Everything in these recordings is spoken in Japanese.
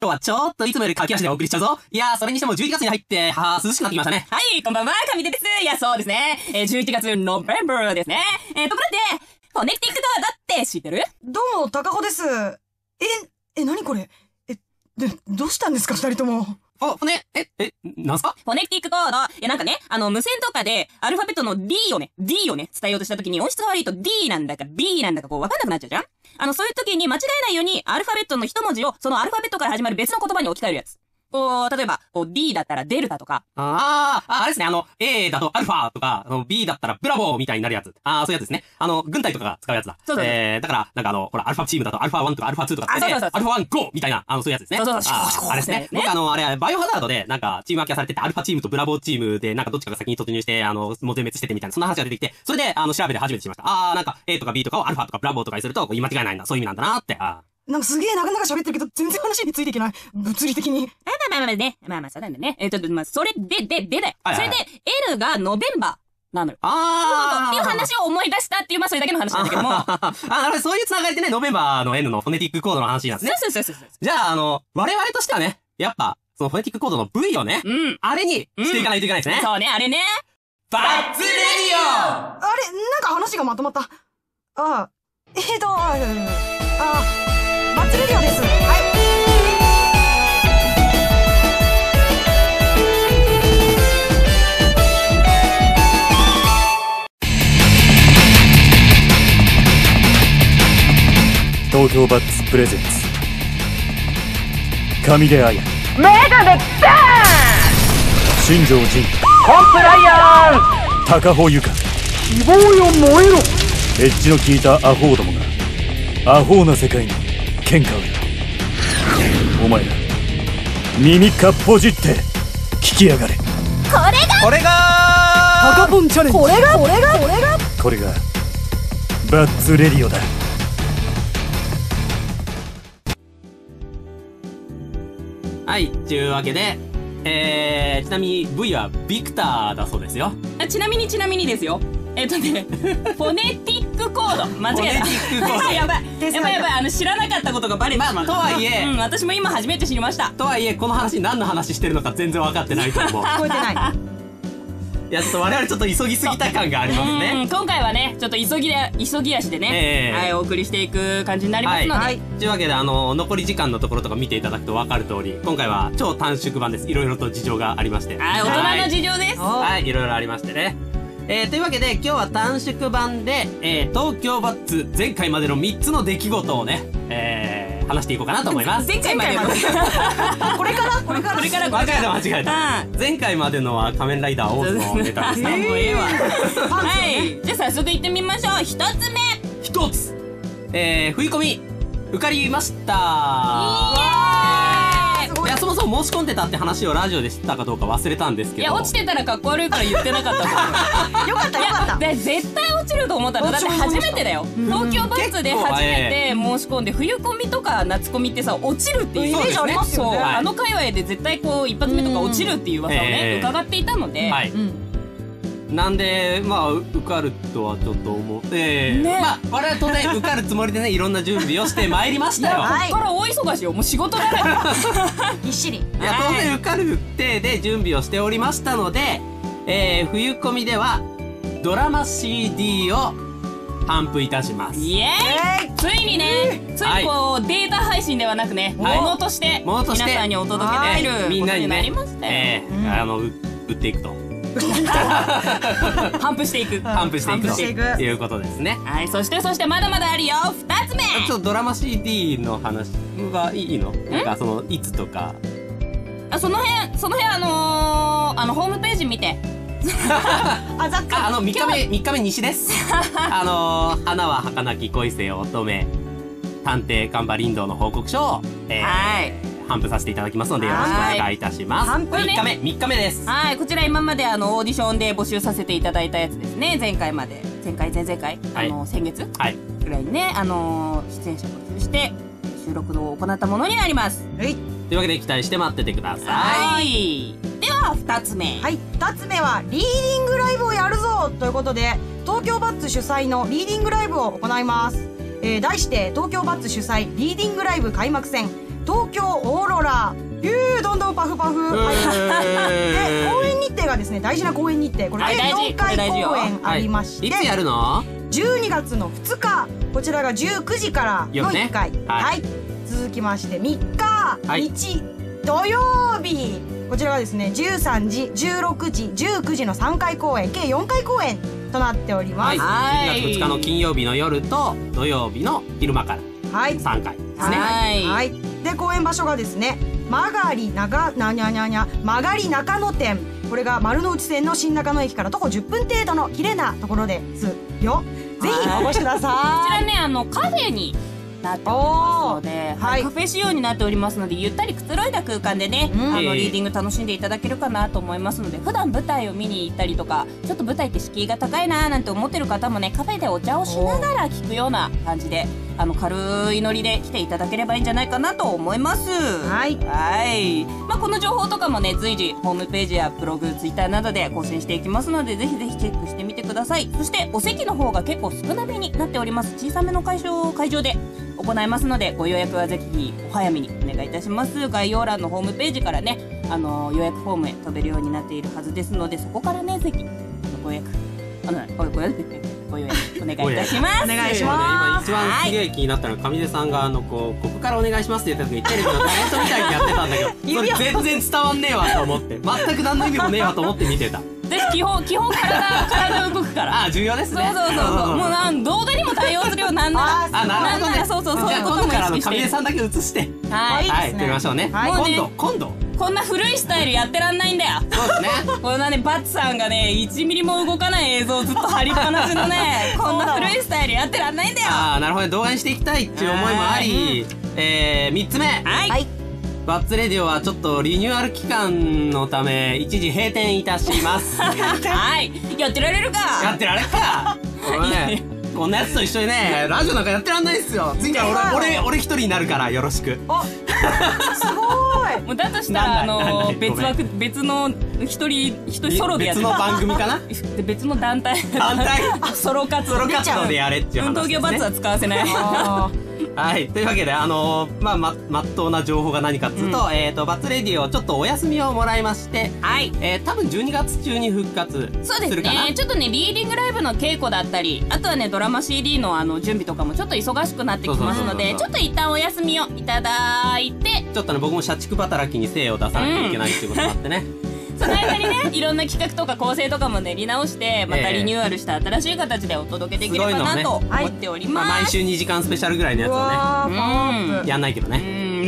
今日はちょっといつもより駆け足でお送りしちゃうぞ。いやー、それにしても11月に入って、涼しくなってきましたね。 はい、こんばんは、上出です。いや、そうですね。11月ノベンバーですね。ところで、フォネティックドアだって知ってる？ どうも、高穂です。何これ？どうしたんですか、二人とも。 なんすか？ フォネティックコード。なんかね、無線とかで、アルファベットの D をね、伝えようとした時に音質が悪いと D なんだか B なんだかこうわかんなくなっちゃうじゃん？そういう時に間違えないように、アルファベットの一文字を、そのアルファベットから始まる別の言葉に置き換えるやつ。例えば、D だったらデルタとか。 あれですね、A だとアルファとか、B だったらブラボーみたいになるやつ。そういうやつですね。軍隊とかが使うやつだ。 そう。 だから、ほら、アルファチームだとアルファ1とかアルファ2とかってね、アルファ1 GO! みたいな、そういうやつですね。 そう。 あれですね。僕あれ、バイオハザードで、チーム分けされてて、アルファチームとブラボーチームで、どっちかが先に突入して、もう全滅しててみたいな、そんな話が出てきて、それで、調べて初めて知りました。A とか B とかをアルファとかブラボーとかにすると、言い間違いないんだ。そういう意味なんだなって。 すげえ長々喋ってるけど、全然話についていけない。物理的に。 まあ、そうなんだね。それでだよ。それで、L がノベンバーなのよ。っていう話を思い出したっていう、それだけの話なんだけども。 なるほど、そういう繋がりでね、ノベンバーの N のフォネティックコードの話なんですね。 そう。 じゃあ、我々としてはね、やっぱ、そのフォネティックコードの V をね、あれにしていかないといけないですね。 そうね、あれね。 バッツレディオ！ なんか話がまとまった。バッツレディオです。 東京バッツプレゼンツ上出彩メガネバーン新庄仁コンプライアン高穂由香希望よ燃えろエッジの効いたアホーどもがアホーな世界に喧嘩売る。お前ら耳かっぽじって聞きやがれ。 これがタカポンチャレンジ。 これがこれがバッツレディオだ。 はい、というわけで、ちなみに V はビクターだそうですよ。 ちなみにですよ。フォネティックコード。間違えた。 フォネティックコードやばい。知らなかったことがバレてしまった。 とはいえ、 私も今初めて知りました。 とはいえ、この話何の話してるのか全然分かってないと思う。 聞こえてない。 いや、我々ちょっと急ぎすぎた感がありますね。 今回はね、ちょっと急ぎ足でね、はい、お送りしていく感じになりますので。 というわけで、残り時間のところとか見ていただくと分かる通り、今回は超短縮版です。いろいろと事情がありまして。 はい、大人の事情です。 はい、いろいろありましてね。というわけで今日は短縮版で、東京バッツ前回までの3つの出来事をね、話していこうかなと思います。 前回までのこれから間違えた。前回までのは仮面ライダーオーズのネタですね。 もうええわ。はい、じゃあ早速いってみましょう。1つ目。冬込み受かりました。いや、そもそも申し込んでたって話をラジオで知ったかどうか忘れたんですけど。 いや、落ちてたらかっこ悪いから言ってなかったと思う。 よかった。 絶対落ちると思ったの。だって初めてだよ。東京バッツで初めて申し込んで、冬コミとか夏コミってさ、落ちるっていうイメージありますよね。あの界隈で絶対こう一発目とか落ちるっていう噂をね、伺っていたので。 なんで、受かるとはちょっと思って、我々当然受かるつもりでね、いろんな準備をしてまいりましたよ。 こっから大忙しよ。もう仕事だね。 ぎっしり。 いや、当然受かる体で準備をしておりましたので、冬込みではドラマ CD を頒布いたします。 イエーイ！ついにこうデータ配信ではなくね、ものとして皆さんにお届けできるみんなにね、売っていくと。 頒布していくということですね。 はい、そしてまだまだあるよ。2つ目。 ちょっとドラマ CD の話がいいの？なんかいつとか。 その辺ホームページ見て。 3日目西です。花は儚き恋せ乙女探偵カンバリンドの報告書を頒布させていただきますのでよろしくお願いいたします。3日目です。 はい、こちら今までオーディションで募集させていただいたやつですね。前々回先月ぐらいにね、出演者募集して収録を行ったものになります。 というわけで期待して待っててください。 では2つ目。 はい、2つ目はリーディングライブをやるぞということで、東京バッツ主催のリーディングライブを行います。題して東京バッツ主催リーディングライブ開幕戦東京オーロラ、どんどんパフパフ。はい。で、公演日程がですね、大事な公演日程、これ計4回公演ありまして、 いつやるの ？12月の2日、こちらが19時からの1回。はい。続きまして3日、日土曜日、こちらがですね、13時、16時、19時の3回公演、計4回公演となっております。 はい。12月2日の金曜日の夜と土曜日の昼間から3回ですね。 はい。で、公演場所がですね、曲がり中野店、これが丸の内線の新中野駅から徒歩10分程度の綺麗なところですよ。ぜひお越しください。 こちらね、カフェになっておりますので、カフェ仕様になっておりますので、ゆったりくつろいだ空間でね、リーディング楽しんでいただけるかなと思いますので、普段舞台を見に行ったりとか、ちょっと舞台って敷居が高いなーなんて思ってる方もね、カフェでお茶をしながら聞くような感じで、軽いノリで来ていただければいいんじゃないかなと思います。はい。まあ、この情報とかもね、随時ホームページやブログ、ツイッターなどで更新していきますので、ぜひぜひチェックしてみてください。そしてお席の方が結構少なめになっております。小さめの会場で行いますので、ご予約はぜひお早めにお願いいたします。概要欄のホームページからね、予約フォームへ飛べるようになっているはずですので、そこからね、ぜひご予約お願いいたします。 お願いします。 今一番すげえ気になったのは、上出さんがここからお願いしますって言った時にテレビのタレントみたいにやってたんだけど、それ全然伝わんねえわと思って、全く何の意味もねえわと思って見てた。 基本体動くから。 重要ですね。 そう。もう動画にも対応するよ。なんならそういうことも意識して。 じゃあ今度から上出さんだけ映して、はい、やってみましょうね。今度。 こんな古いスタイルやってらんないんだよ。 そうですね。 こんなね、バツさんがね、1ミリも動かない映像をずっと貼りっぱなしのね、こんな古いスタイルやってらんないんだよ。 なるほど、動画にしていきたいっていう思いもあり、3つ目。はい。バッツレディオはちょっとリニューアル期間のため一時閉店いたします。 はい。やってられるか。 こんなやつと一緒にね、ラジオなんかやってらんないっすよ。次から俺一人になるからよろしく。 すごい。 もうだとしたら別の一人ソロでやって別の番組かな。 別の団体ソロ活動でやれっていう話ですね。 東京バツは使わせない。 はい。というわけで、まっとうな情報が何かっつうと、バッツレディオちょっとお休みをもらいまして、はい。多分12月中に復活するかな。 そうですね。ちょっとね、リーディングライブの稽古だったり、あとはね、ドラマ CD の準備とかもちょっと忙しくなってきますので、ちょっと一旦お休みをいただいて、 ちょっとね、僕も社畜働きに精を出さなきゃいけないっていうこともあってね。 その間にね、いろんな企画とか構成とかも練り直して、またリニューアルした新しい形でお届けできればなと思っております。 毎週2時間スペシャルぐらいのやつをね、やんないけどね。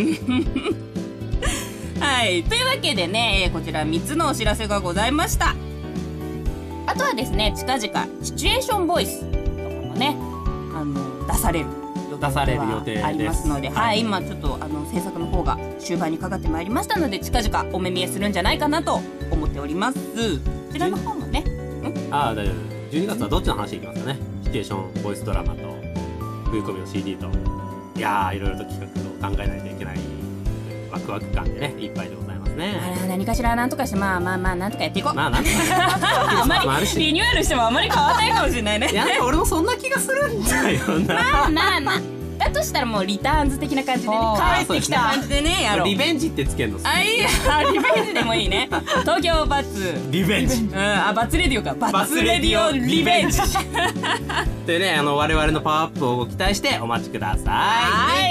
はい。というわけでね、こちら3つのお知らせがございました。あとはですね、近々、シチュエーションボイスとかもね、出される予定ありますので、はい、今ちょっと制作の方が終盤にかかってまいりましたので、近々お目見えするんじゃないかなと思っております。こちらの方もね、 大丈夫。12月はどっちの話いきますかね。シチュエーションボイスドラマと冬込みの CD と、いやー、いろいろと企画を考えないといけないワクワク感でね、いっぱいでございますね。 何かしらなんとかして、まあなんとかやっていこう。 なんとかあまりリニューアルしてもあまり変わらないかもしれないね。 いや、俺もそんな気がするんだよな。 まあだとしたらもうリターンズ的な感じでね、帰ってきた感じでね、やろう。 リベンジってつけるの。 リベンジでもいいね。東京バツリベンジ。 バツレディオか。バツレディオリベンジ。 でね、我々のパワーアップをご期待してお待ちください。 はい。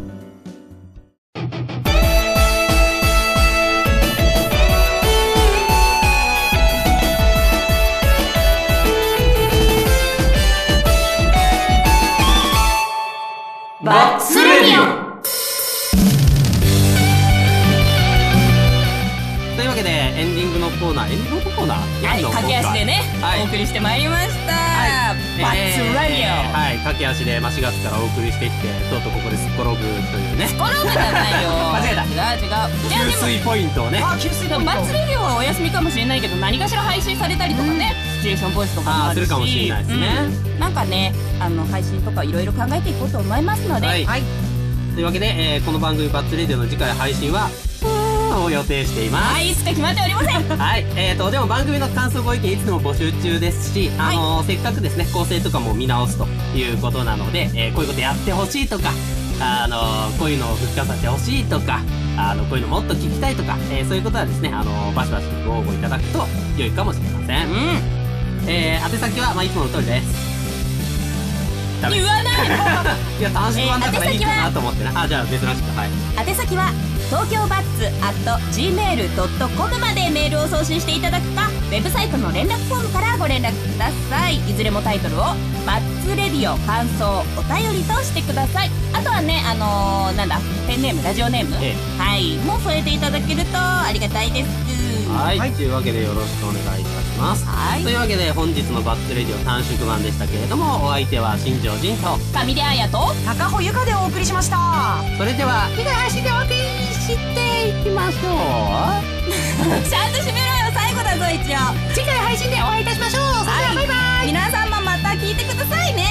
バッツレディオ。 というわけでエンディングのコーナー、 はい、駆け足でね、お送りしてまいりました。バッツレディオ。 はい、駆け足で4月からお送りしてきて、とうとうここですっころぶというね。 すっころぶじゃないよ。 間違えた。 違う。 給水ポイントをね。 バッツレディオはお休みかもしれないけど、何かしら配信されたりとかね、シチュエーションボイスとかもあるし、 するかもしれないですね。 なんかね、配信とかいろいろ考えていこうと思いますので。はい。 というわけで、この番組バッツレディオの次回配信はを予定しています。 はい、いつか決まっておりません。 はい、でも番組の感想ご意見いつでも募集中ですし、せっかくですね構成とかも見直すということなので、こういうことやってほしいとかこういうのを復活させてほしいとか、こういうのもっと聞きたいとか、そういうことはですね、バシバシご応募いただくと良いかもしれません。宛先は、いつもの通りです。 言わないいや、短縮版だからいいかなと思ってな。じゃあ珍しく、はい。 宛先は東京バッツ @gmail.com までメールを送信していただくか、ウェブサイトの連絡フォームからご連絡ください。いずれもタイトルをバッツレディオ感想お便りとしてください。あとはね、なんだ、ペンネーム、ラジオネーム、はい、もう添えていただけるとありがたいです。 はい、というわけでよろしくお願いいたします。というわけで本日のバッツレディオ短縮版でしたけれども、お相手は新庄仁と上出彩と高穂由香でお送りしました。 それでは次回配信でお送りしていきましょう。 ちゃんと締めろよ、最後だぞ。一応次回配信でお会いいたしましょう。それではバイバイ。 皆さんもまた聞いてくださいね。